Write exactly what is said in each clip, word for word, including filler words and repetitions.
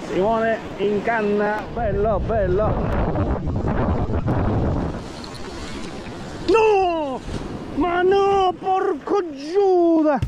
Simone in canna, bello, bello. No! Ma no, porco Giuda!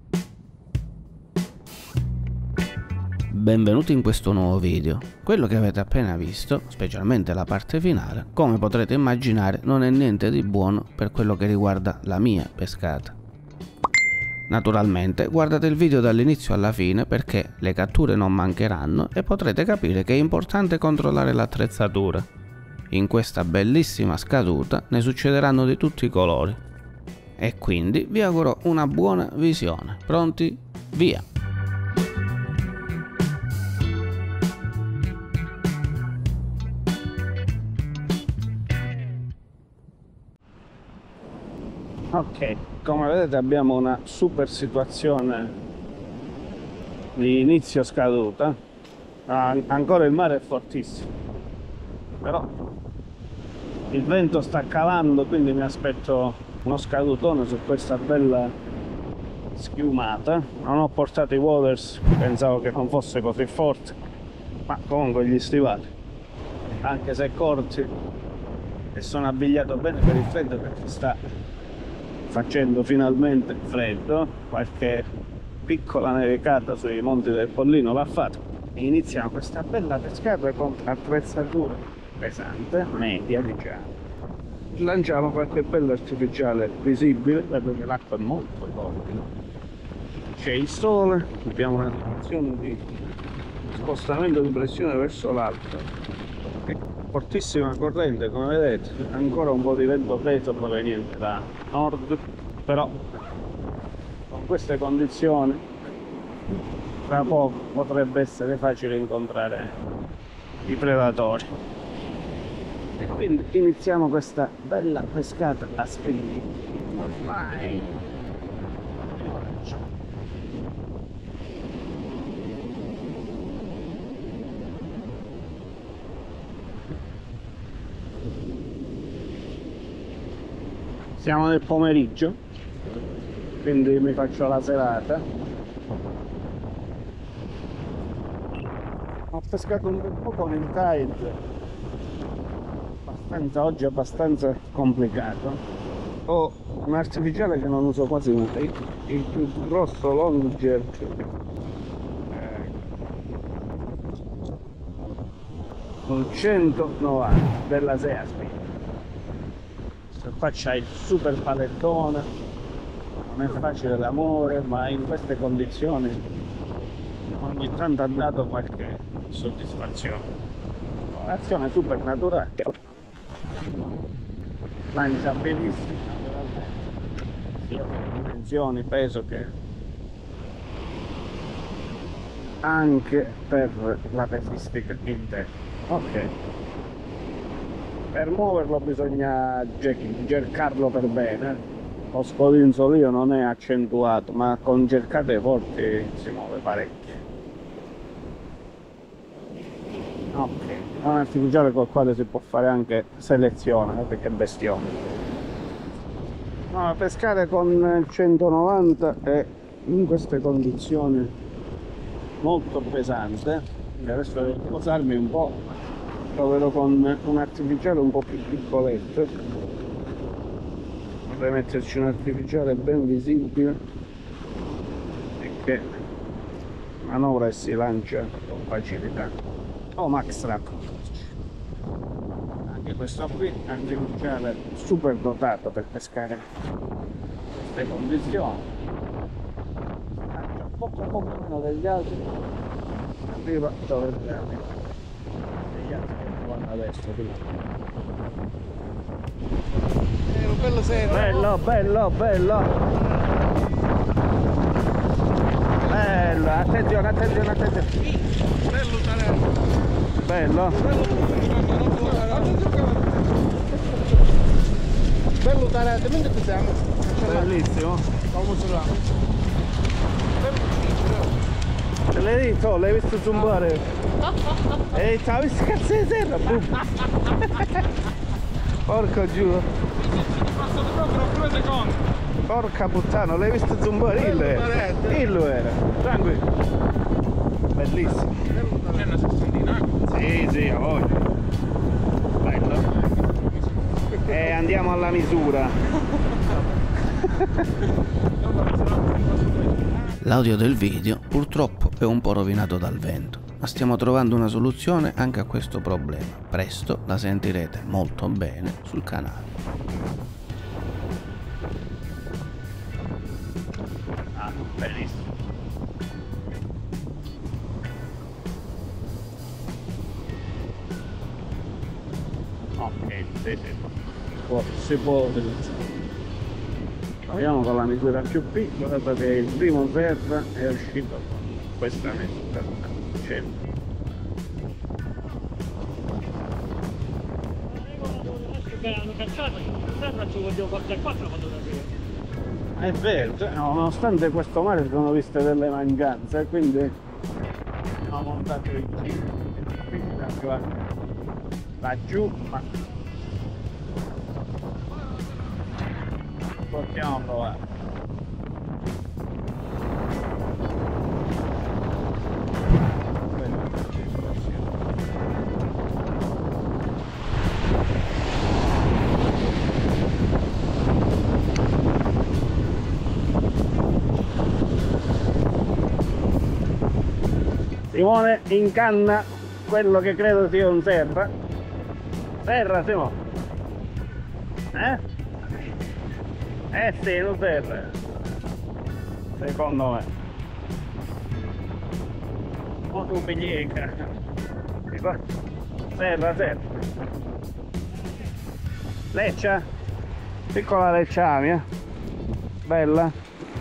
Benvenuti in questo nuovo video. Quello che avete appena visto, specialmente la parte finale, come potrete immaginare non è niente di buono per quello che riguarda la mia pescata. Naturalmente guardate il video dall'inizio alla fine perché le catture non mancheranno e potrete capire che è importante controllare l'attrezzatura. In questa bellissima scaduta ne succederanno di tutti i colori. E quindi vi auguro una buona visione. Pronti? Via! Ok, come vedete abbiamo una super situazione di inizio scaduta. Ah, ancora il mare è fortissimo, però il vento sta calando, quindi mi aspetto uno scadutone su questa bella schiumata. Non ho portato i waders, pensavo che non fosse così forte, ma comunque gli stivali, anche se corti, e sono abbigliato bene per il freddo perché sta facendo finalmente freddo. Qualche piccola nevicata sui monti del Pollino l'ha fatto. E iniziamo questa bella pescata con attrezzatura pesante, media diciamo. Lanciamo qualche bello artificiale visibile, perché l'acqua è molto torbida. C'è il sole, abbiamo una situazione di spostamento di pressione verso l'alto. Fortissima corrente, come vedete, ancora un po' di vento freddo proveniente da nord, però con queste condizioni tra poco potrebbe essere facile incontrare i predatori. E quindi iniziamo questa bella pescata a spinning. Vai! Siamo nel pomeriggio, quindi mi faccio la serata. Ho pescato un po' con il tide, abbastanza, oggi è abbastanza complicato. Ho un artificiale che non uso quasi mai, il più grosso long jerk, con centonovanta della Seaspi. Qua c'è il super palettone, non è facile l'amore, ma in queste condizioni ogni tanto ha dato qualche soddisfazione. Un'azione super naturale, lancia benissimo naturalmente, sia per dimensioni, peso che anche per la pesistica interna. Ok. Per muoverlo bisogna cercarlo per bene. Lo scodinzolio non è accentuato, ma con cercate forti si muove parecchio. Ok, è un artificiale col quale si può fare anche selezione, perché è bestione. No, pescare con centonovanta è in queste condizioni molto pesante. Adesso devo posarmi un po'. Proverò con un artificiale un po' più piccoletto. Vorrei metterci un artificiale ben visibile e che manovra e si lancia con facilità. Oh, Max Trap, anche questo qui è un artificiale super dotato per pescare queste condizioni. Lancia poco poco meno degli altri, arriva dove deve arrivare. Adesso eh, bello, serio. bello bello bello bello, attenzione attenzione attenzione, bello talento, bello bello talento, mentre ti siamo bellissimo, come sulla te l'hai detto, l'hai visto zumbare? Ehi, t'ha visto cazzo di terra? Porco giù. Porca puttana, l'hai visto zumbare? Illo era. Illo era. Tranquillo. bellissimo. C'è una sessantina? Sì, sì, a voglia. Bello. E andiamo alla misura. L'audio del video purtroppo è un po' rovinato dal vento, ma stiamo trovando una soluzione anche a questo problema. Presto la sentirete molto bene sul canale. Ah, bellissimo. Ok, sì, sì. Può- si può utilizzare. Proviamo con la misura più piccola perché il primo serra è uscito con questa misura. cento. Che hanno cacciato, serra ci voglio portare qua quando da È vero, cioè, nonostante questo mare si sono viste delle mancanze, quindi ho montato il giro. Quindi arrivare laggiù, ma possiamo provare. Simone incanna quello che credo sia un serra. Serra, Simone? Eh? Eh sì, un serra. Secondo me. O tu piglieca. Serra, serra. Leccia? Piccola lecciamia. Bella.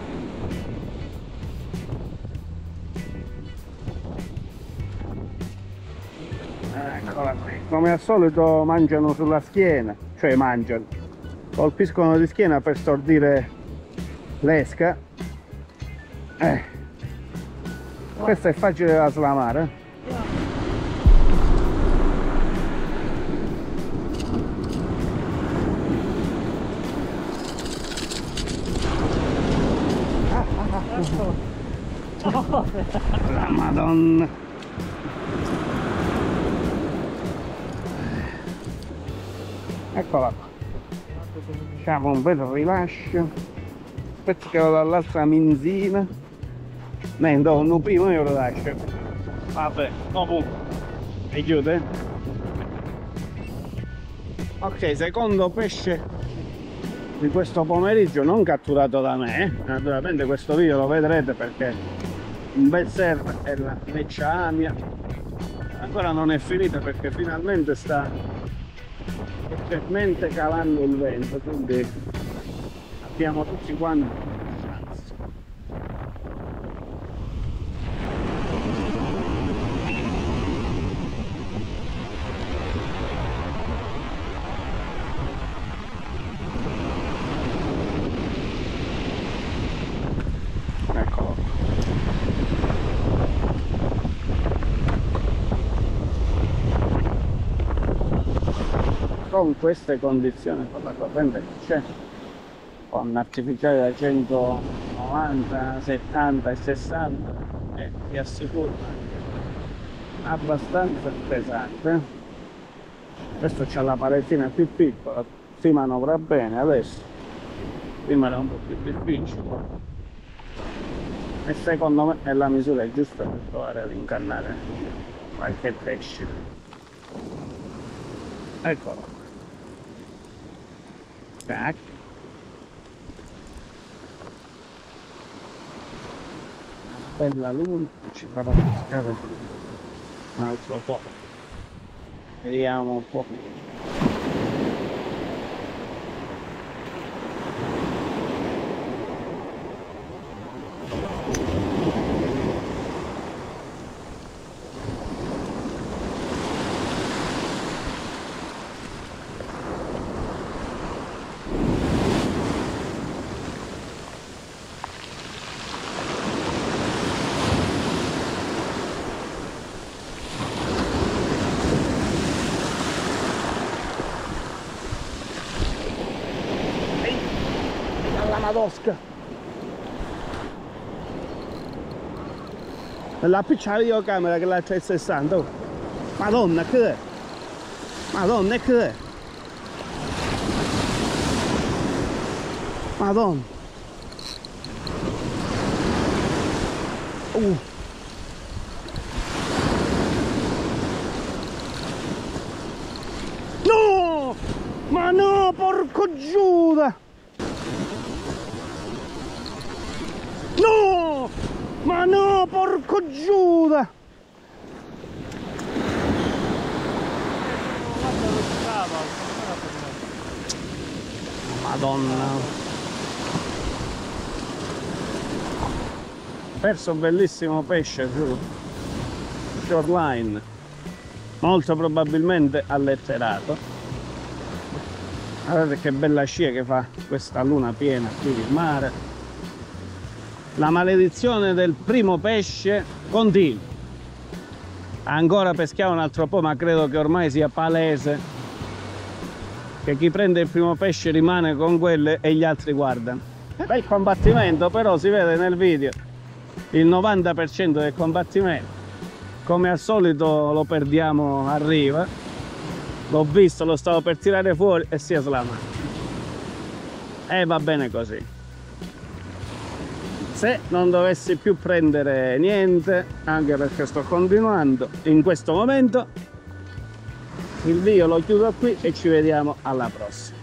Eccola qui. Come al solito mangiano sulla schiena, cioè mangiano, colpiscono di schiena per stordire l'esca. Eh. Questa è facile da slamare. La Madonna. Eccola qua. Facciamo un bel rilascio. Aspetta che vado dall'altra minzina. Ne do un primo io lo lascio. Vabbè, dopo mi chiude. Ok, secondo pesce di questo pomeriggio non catturato da me. Naturalmente questo video lo vedrete perché un bel serra è la lecciamia. Ancora non è finita perché finalmente sta leggermente calando il vento, quindi abbiamo tutti quanti chance. Eccolo. Con queste condizioni, con la corrente che c'è, con artificiale da centonovanta, settanta e sessanta, e vi assicuro abbastanza pesante. Questo c'ha la paletina più piccola, si manovra bene adesso, prima era un po' più difficile e secondo me è la misura giusta per provare ad incannare qualche pesce. Eccolo. Tac. Bella luna, ci farà pescare un altro po'. Vediamo un po'. Madosca. La piccola videocamera che la trecentosessanta. Oh. Madonna, che è? Madonna, che è? Madonna. Uh. No! Ma no, porco Giuda! No! Ma no, porco Giuda! Madonna! Perso un bellissimo pesce giù, shoreline, molto probabilmente alletterato. Guardate che bella scia che fa questa luna piena qui di mare. La maledizione del primo pesce continua. Ancora peschiamo un altro po', ma credo che ormai sia palese che chi prende il primo pesce rimane con quelle e gli altri guardano. Bel combattimento, però si vede nel video il novanta per cento del combattimento, come al solito lo perdiamo a riva. L'ho visto, lo stavo per tirare fuori e si è slamato, e va bene così. Se non dovessi più prendere niente, anche perché sto continuando in questo momento, il video lo chiudo qui e ci vediamo alla prossima.